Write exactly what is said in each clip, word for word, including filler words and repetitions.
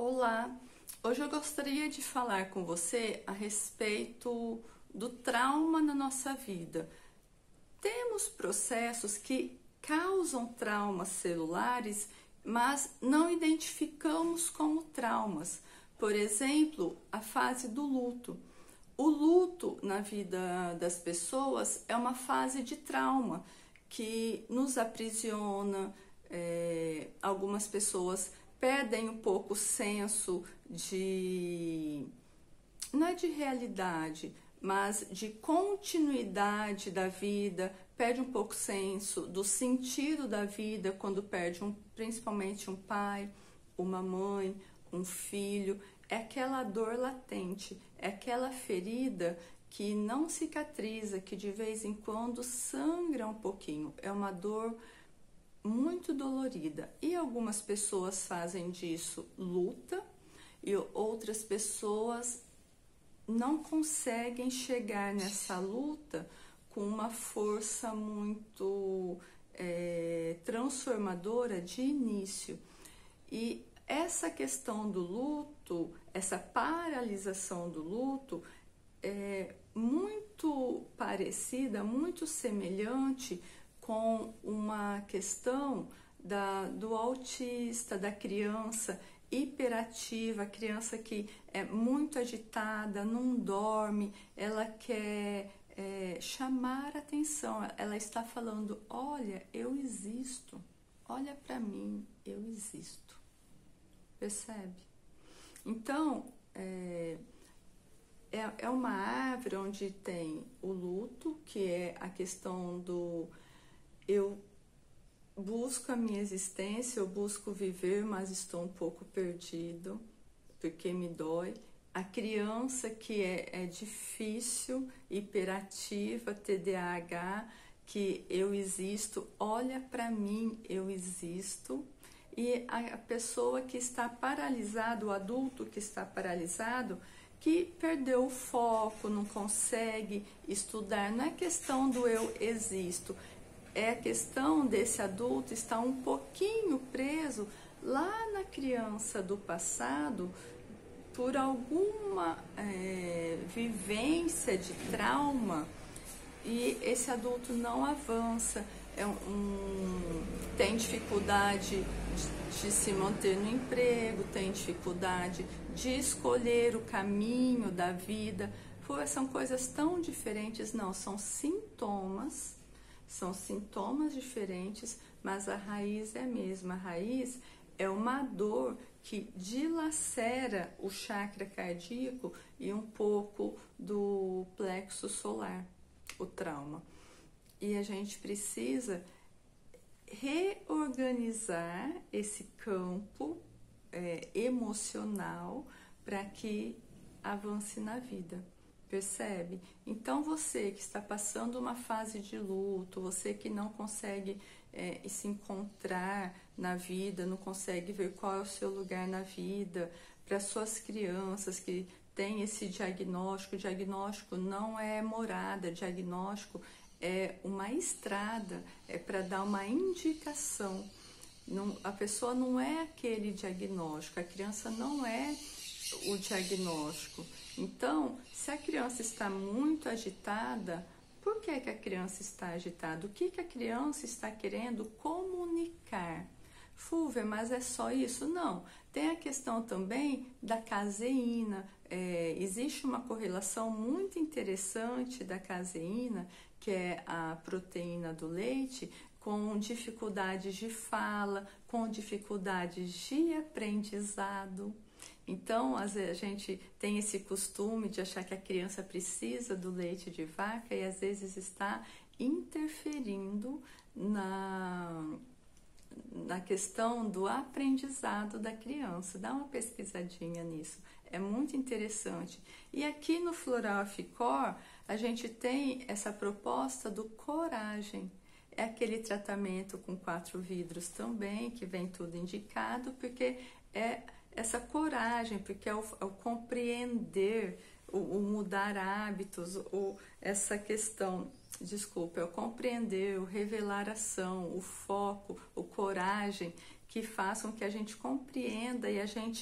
Olá, hoje eu gostaria de falar com você a respeito do trauma na nossa vida. Temos processos que causam traumas celulares, mas não identificamos como traumas. Por exemplo, a fase do luto. O luto na vida das pessoas é uma fase de trauma que nos aprisiona. É, algumas pessoas perdem um pouco o senso de, não é de realidade, mas de continuidade da vida, perde um pouco o senso do sentido da vida quando perde um, principalmente um pai, uma mãe, um filho. É aquela dor latente, é aquela ferida que não cicatriza, que de vez em quando sangra um pouquinho. É uma dor muito dolorida, e algumas pessoas fazem disso luta e outras pessoas não conseguem chegar nessa luta com uma força muito é, transformadora de início. E essa questão do luto, essa paralisação do luto é muito parecida, muito semelhante com uma questão da, do autista, da criança hiperativa, a criança que é muito agitada, não dorme, ela quer é, chamar atenção, ela está falando, olha, eu existo, olha para mim, eu existo, percebe? Então, é, é, é uma árvore onde tem o luto, que é a questão do eu busco a minha existência, eu busco viver, mas estou um pouco perdido, porque me dói. A criança que é, é difícil, hiperativa, T D A H, que eu existo, olha para mim, eu existo. E a pessoa que está paralisada, o adulto que está paralisado, que perdeu o foco, não consegue estudar. Não é questão do eu existo, é a questão desse adulto estar um pouquinho preso lá na criança do passado por alguma é, vivência de trauma, e esse adulto não avança, é um, tem dificuldade de, de se manter no emprego, tem dificuldade de escolher o caminho da vida. Pô, são coisas tão diferentes, não, são sintomas. São sintomas diferentes, mas a raiz é a mesma. A raiz é uma dor que dilacera o chakra cardíaco e um pouco do plexo solar, o trauma. E a gente precisa reorganizar esse campo é, emocional para que avance na vida. Percebe? Então você que está passando uma fase de luto, você que não consegue é, se encontrar na vida, não consegue ver qual é o seu lugar na vida, para suas crianças que têm esse diagnóstico, diagnóstico não é morada, diagnóstico é uma estrada, é para dar uma indicação. Não, a pessoa não é aquele diagnóstico, a criança não é o diagnóstico. Então, se a criança está muito agitada, por que que a criança está agitada? O que que a criança está querendo comunicar? Fúvia, mas é só isso? Não. Tem a questão também da caseína. É, existe uma correlação muito interessante da caseína, que é a proteína do leite, com dificuldades de fala, com dificuldades de aprendizado. Então, às vezes, a gente tem esse costume de achar que a criança precisa do leite de vaca e às vezes está interferindo na, na questão do aprendizado da criança. Dá uma pesquisadinha nisso, é muito interessante. E aqui no Floral Ficor, a gente tem essa proposta do Coragem. É aquele tratamento com quatro vidros também, que vem tudo indicado, porque é essa coragem, porque é o, é o compreender, o, o mudar hábitos, o, essa questão, desculpa, é o compreender, o revelar ação, o foco, o coragem, que façam que a gente compreenda e a gente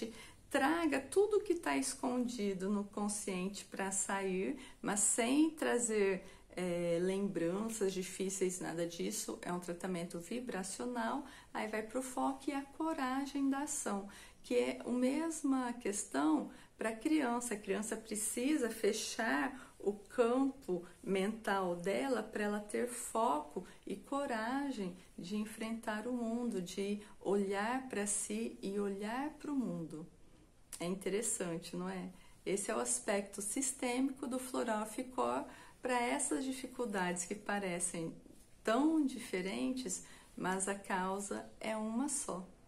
traga tudo que está escondido no consciente para sair, mas sem trazer é, lembranças difíceis, nada disso. É um tratamento vibracional. Aí vai para o foco e a coragem da ação, que é a mesma questão para a criança. A criança precisa fechar o campo mental dela para ela ter foco e coragem de enfrentar o mundo, de olhar para si e olhar para o mundo. É interessante, não é? Esse é o aspecto sistêmico do Floral Ficor para essas dificuldades que parecem tão diferentes, mas a causa é uma só.